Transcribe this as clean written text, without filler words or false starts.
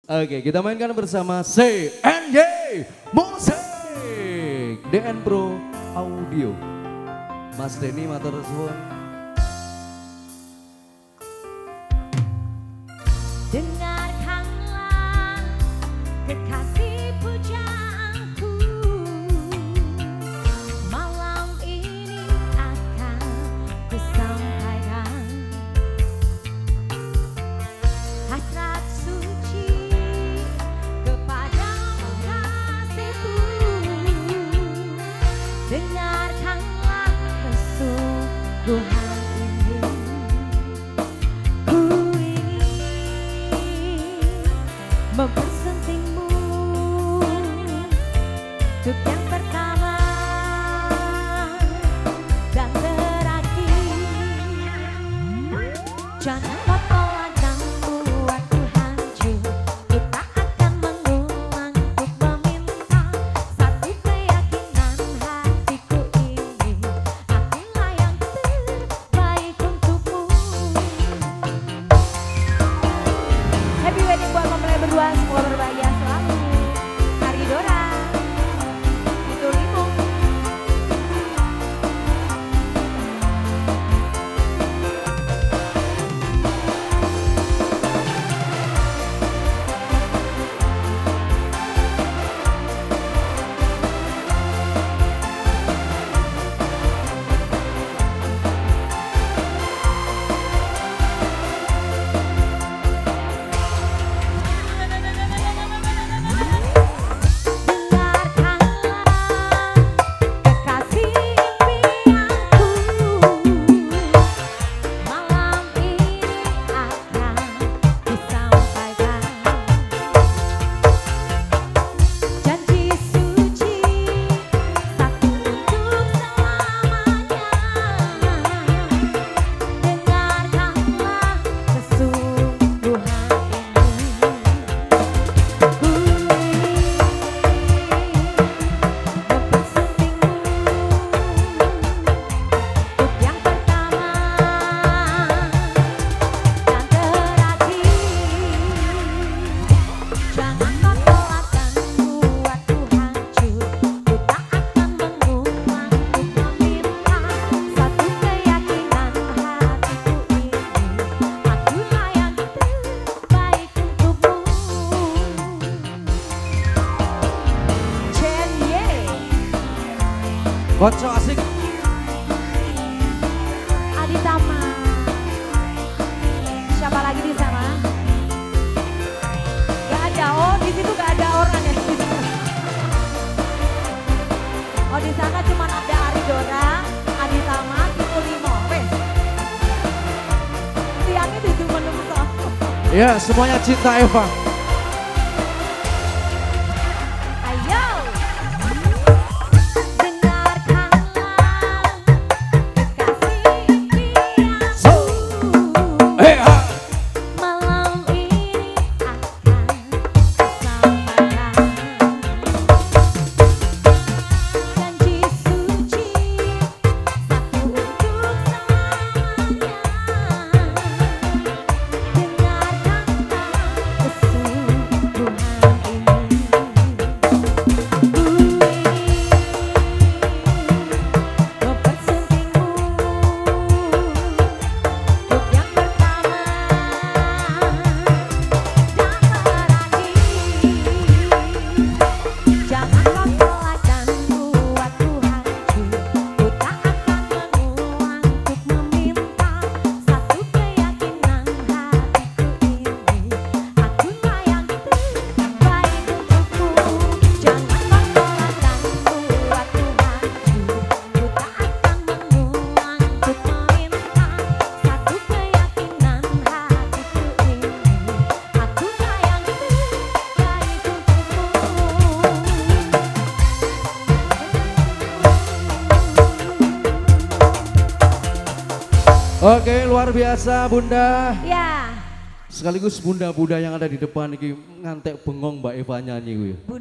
Oke, kita mainkan bersama CNY Musik DN Pro Audio. Mas Denny matur suwun. Dengarkanlah kekasih pujaanku, malam ini akan kusampaikan hasrat suci kepadamu kasihku. Dengarkanlah kesungguhan ini, ku mempersentingmu untuk yang pertama dan terakhir. Jangan kau tolak dan buatku hancur. Ku tak akan mengulang untuk meminta satu keyakinan hatiku ini. Akulah yang terbaik untukmu. Happy wedding buat mempelai berdua, semoga berbahagia selalu. Aridora, itu Limo. Konco asik. Aditama. Siapa lagi di sana? Gak ada. Oh, di situ gak ada orang ya. Oh, di sana cuma ada Aridora, Aditama, itu Limo. Wes. Tiangnya itu menungso. Ya, semuanya cinta Eva. Oke, luar biasa Bunda. Ya. Sekaligus bunda-bunda yang ada di depan ini ngantek bengong Mbak Eva nyanyi.